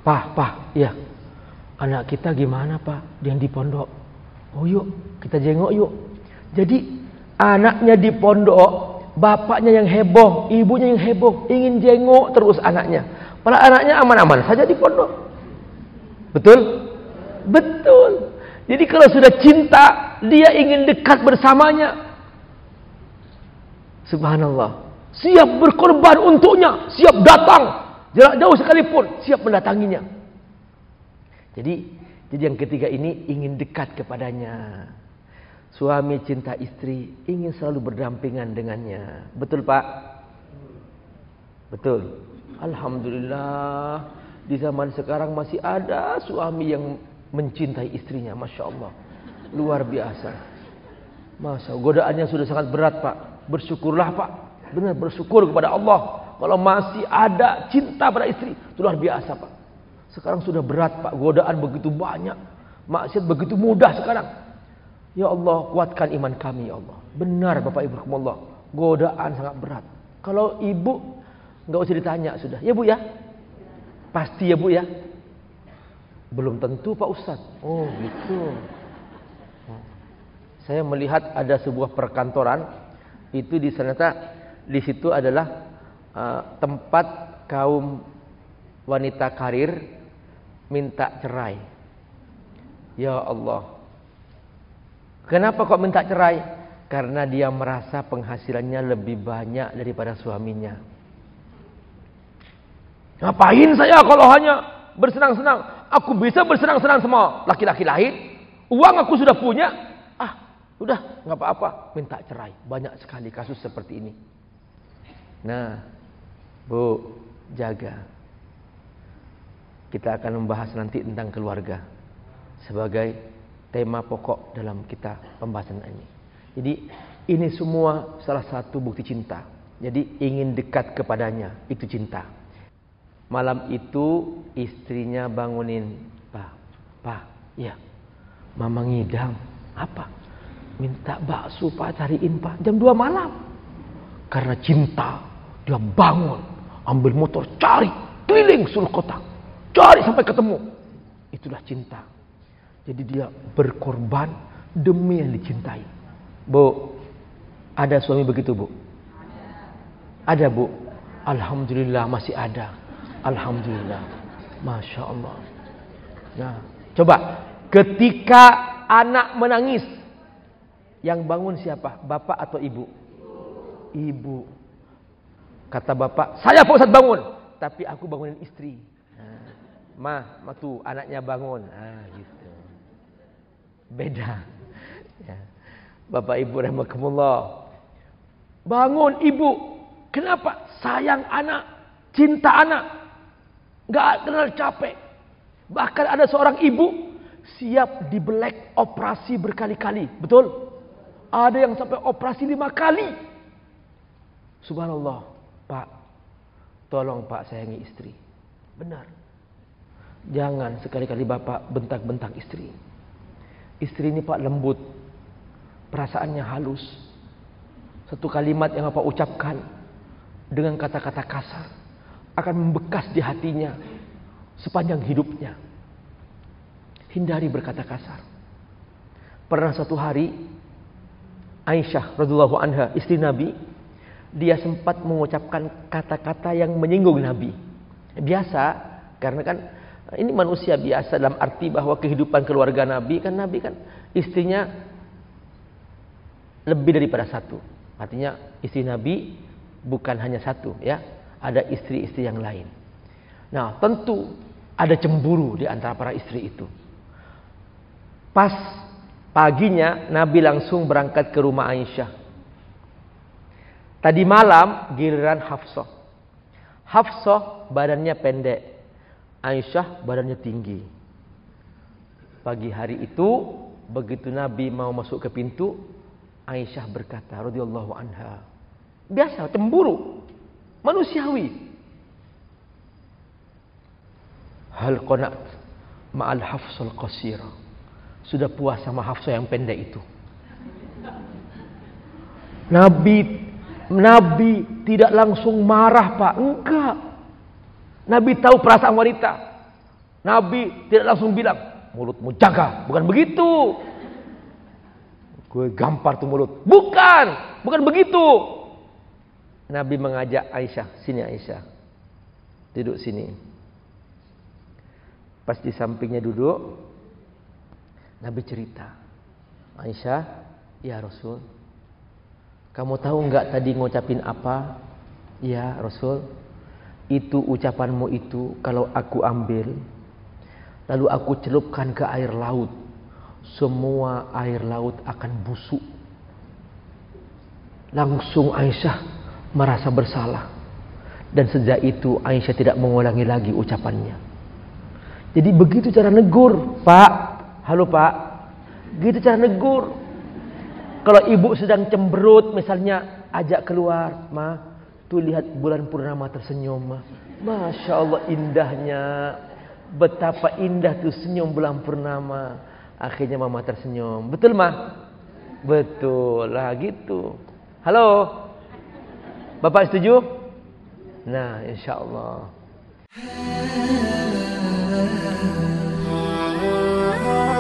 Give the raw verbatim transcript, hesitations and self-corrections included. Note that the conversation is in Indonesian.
Pak, Pak, iya. Anak kita gimana, Pak? Yang di pondok. Oh, yuk, kita jenguk yuk. Jadi, anaknya di pondok, bapaknya yang heboh, ibunya yang heboh, ingin jenguk terus anaknya. Padahal anaknya aman-aman saja di pondok. Betul? Betul. Jadi kalau sudah cinta, dia ingin dekat bersamanya. Subhanallah. Siap berkorban untuknya, siap datang, jarak jauh sekalipun, siap mendatanginya. Jadi, jadi yang ketiga ini ingin dekat kepadanya. Suami cinta istri, ingin selalu berdampingan dengannya. Betul, Pak? Betul. Alhamdulillah, di zaman sekarang masih ada suami yang mencintai istrinya, masya Allah, luar biasa. Masa godaannya sudah sangat berat, Pak. Bersyukurlah, Pak. Benar, bersyukur kepada Allah kalau masih ada cinta pada istri. Itu luar biasa, Pak. Sekarang sudah berat, Pak. Godaan begitu banyak, maksiat begitu mudah sekarang. Ya Allah, kuatkan iman kami, ya Allah. Benar, Bapak Ibu rahimakumullah, godaan sangat berat. Kalau ibu nggak usah ditanya sudah. Ya, Bu ya? Pasti ya, Bu ya? Belum tentu, Pak Ustadz. Oh, gitu. Saya melihat ada sebuah perkantoran, itu di sana, di situ adalah uh, tempat kaum wanita karir minta cerai. Ya Allah. Kenapa kok minta cerai? Karena dia merasa penghasilannya lebih banyak daripada suaminya. Ngapain saya kalau hanya bersenang-senang? Aku bisa bersenang-senang sama laki-laki lain. Uang aku sudah punya. Udah, nggak apa-apa, minta cerai. Banyak sekali kasus seperti ini. Nah, Bu, jaga. Kita akan membahas nanti tentang keluarga sebagai tema pokok dalam kita pembahasan ini. Jadi, ini semua salah satu bukti cinta. Jadi, ingin dekat kepadanya, itu cinta. Malam itu istrinya bangunin, Pak, Pak, ya, Mama ngidam. Apa? Minta bakso, Pak, cariin, Pak, jam dua malam. Karena cinta, dia bangun, ambil motor, cari, keliling seluruh kota, cari sampai ketemu. Itulah cinta. Jadi dia berkorban demi yang dicintai. Bu, ada suami begitu, Bu? Ada, Bu? Alhamdulillah masih ada. Alhamdulillah. Masya Allah. Nah, coba, ketika anak menangis, yang bangun siapa? Bapak atau ibu? Ibu. Kata bapak, saya Pak Ustadz bangun, tapi aku bangunin istri. Nah, mah, mah tuh anaknya bangun. Ah, gitu. Beda. Ya. Bapak Ibu rahimakumullah. Bangun ibu. Kenapa? Sayang anak, cinta anak, nggak kenal capek. Bahkan ada seorang ibu siap dibelek operasi berkali-kali, betul? Ada yang sampai operasi lima kali. Subhanallah. Pak, tolong Pak sayangi istri. Benar. Jangan sekali-kali Bapak bentak-bentak istri. Istri ini Pak lembut. Perasaannya halus. Satu kalimat yang Bapak ucapkan dengan kata-kata kasar akan membekas di hatinya sepanjang hidupnya. Hindari berkata kasar. Pernah satu hari Aisyah radhiyallahu anha, istri Nabi, dia sempat mengucapkan kata-kata yang menyinggung Nabi. Biasa, karena kan ini manusia biasa dalam arti bahwa kehidupan keluarga Nabi kan, Nabi kan istrinya lebih daripada satu. Artinya istri Nabi bukan hanya satu, ya, ada istri-istri yang lain. Nah, tentu ada cemburu di antara para istri itu. Pas paginya Nabi langsung berangkat ke rumah Aisyah. Tadi malam giliran Hafsah. Hafsah badannya pendek, Aisyah badannya tinggi. Pagi hari itu begitu Nabi mau masuk ke pintu, Aisyah berkata radhiyallahu anha, biasa cemburu, manusiawi. Hal qana'at ma'al Hafsal qasira. Sudah puas sama Hafsah yang pendek itu. Nabi Nabi tidak langsung marah, Pak. Enggak. Nabi tahu perasaan wanita. Nabi tidak langsung bilang, mulutmu jaga, bukan begitu. Gue gampar tuh mulut. Bukan, bukan begitu. Nabi mengajak Aisyah, sini Aisyah. Duduk sini. Pas di sampingnya duduk, Nabi cerita. Aisyah, ya Rasul, kamu tahu enggak tadi ngucapin apa? Ya Rasul, itu ucapanmu itu kalau aku ambil, lalu aku celupkan ke air laut, semua air laut akan busuk. Langsung Aisyah merasa bersalah. Dan sejak itu Aisyah tidak mengulangi lagi ucapannya. Jadi begitu cara negur, Pak. Halo Pak. Gitu cara negur. Kalau ibu sedang cemberut misalnya, ajak keluar, Ma, tuh lihat bulan purnama tersenyum, Ma. Masya Allah indahnya. Betapa indah tuh senyum bulan purnama. Akhirnya mama tersenyum. Betul, Ma? Betul lah gitu. Halo. Bapak setuju? Nah, insya Allah.